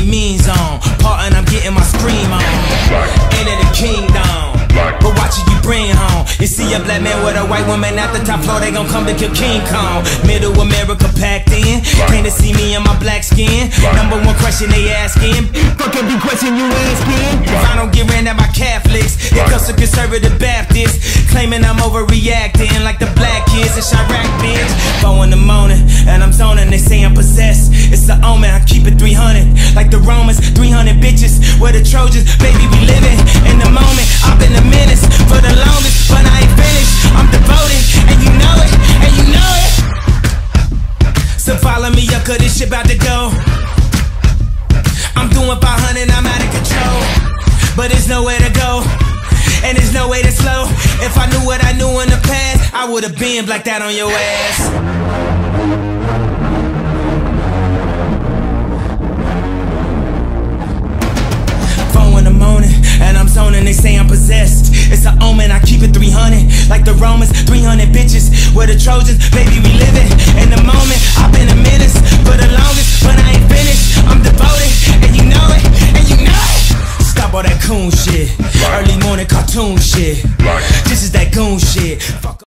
mean zone. Partin', I'm getting my scream on. Into the kingdom, but watch it you bring home. You see a black man with a white woman at the top floor, they gon' come to kill King Kong. Middle America packed in, came to see me in my black skin. Number one question they asking, fuck every question you asking. If I don't get ran at by Catholics, it comes to conservative Baptists, claiming I'm overreacting like the black kids in Chirac, bitch. 4 in the morning, and I'm zoning, they say I'm possessed. It's the omen, I keep it 300, like the Romans, 300 bitches. We're the Trojans, baby, we living in the moment. I've been a menace for the longest, but I ain't finished. I'm devoted, and you know it, and you know it. So follow me up, cause this shit about to go. I'm doing 500, I'm out of control, but there's nowhere to go, and there's no way to slow. If I knew what I knew in the past, I would've been blacked out on your ass. 4 in the morning, and I'm zoning, they say I'm possessed. It's an omen, I keep it 300, like the Romans, 300 bitches. We're the Trojans, baby, we living in the moment. I've been a menace for the longest, but I ain't finished. I'm devoted, and you know it, and you know it. Stop all that coon shit, early morning cartoon shit. This is that goon shit. Fuck